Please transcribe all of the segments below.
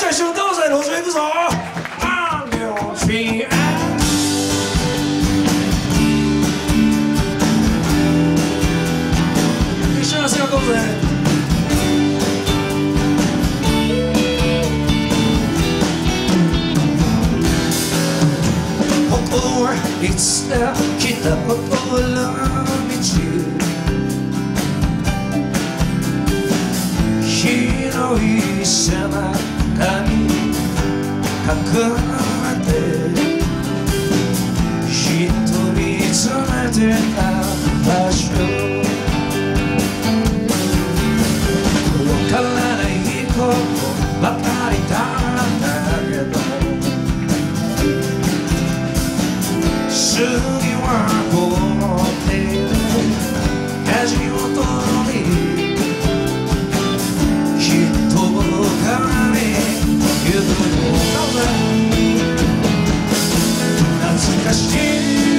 ちゃん一緒に歌おうぜ。路上行くぞ。一緒に汗かこうぜ。ここはいつだ来たことの道、広い狭間に隠れてひと見つめてた場所、わからないことばかりだったけど、次はこの手で足元に人がね行くのだ。懐かしい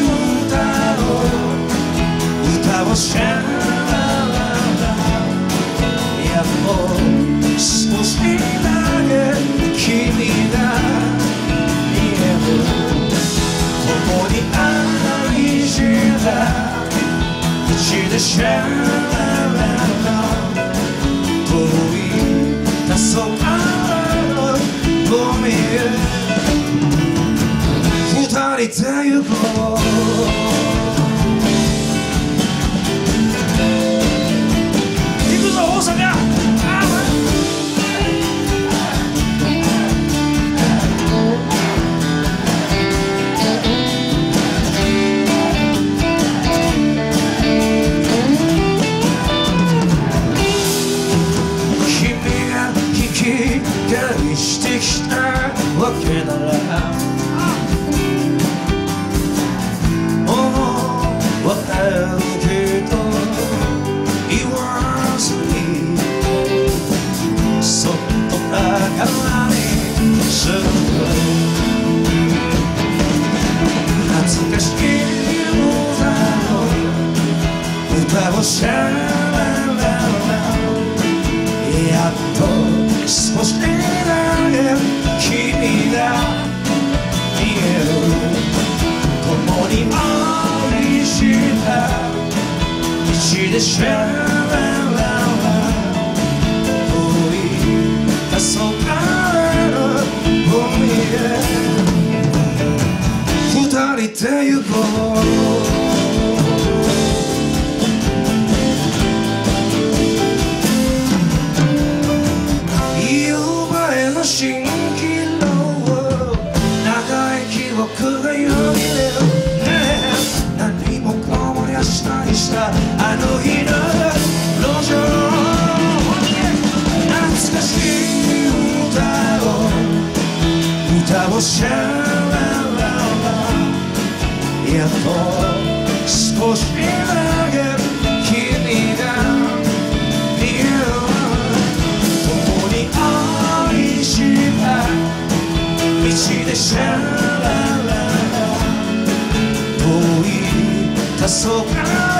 歌をしゃららやっと少しだけ君が見える。共に愛した道でしゃらら遠い黄昏の海へ二人で行こう。行くぞ大阪。してきたわけならわかるけど言わずにそっと宝にする。懐かしい歌をしゃららやっと少し君が見える。共に愛した道でしゃらら遠い黄昏の海へ二人で行こう。蜃気楼長い記憶がよぎれる、何もこもりゃしないしたあの日の路上。懐かしい歌をしゃららやっと少しだけ君が見える。共に愛した道でしゃらら遠い黄昏